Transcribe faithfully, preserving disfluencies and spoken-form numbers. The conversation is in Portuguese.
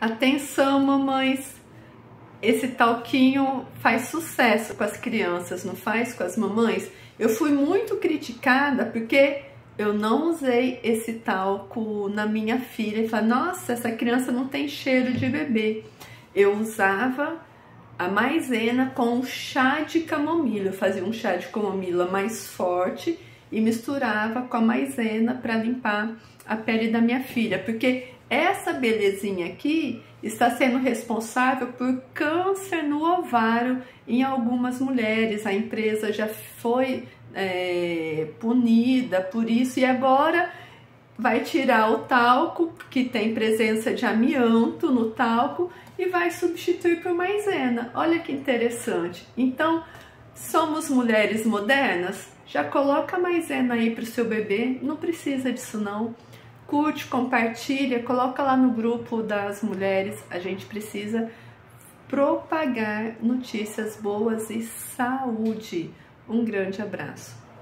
Atenção, mamães! Esse talquinho faz sucesso com as crianças, não faz? Com as mamães. Eu fui muito criticada porque eu não usei esse talco na minha filha e falei, nossa, essa criança não tem cheiro de bebê. Eu usava a maisena com chá de camomila. Eu fazia um chá de camomila mais forte e misturava com a maisena para limpar a pele da minha filha, porque essa belezinha aqui está sendo responsável por câncer no ovário em algumas mulheres. A empresa já foi é, punida por isso e agora vai tirar o talco, que tem presença de amianto no talco, e vai substituir por maisena. Olha que interessante. Então, somos mulheres modernas? Já coloca a maisena aí para o seu bebê, não precisa disso não. Curte, compartilha, coloca lá no grupo das mulheres. A gente precisa propagar notícias boas e saúde. Um grande abraço.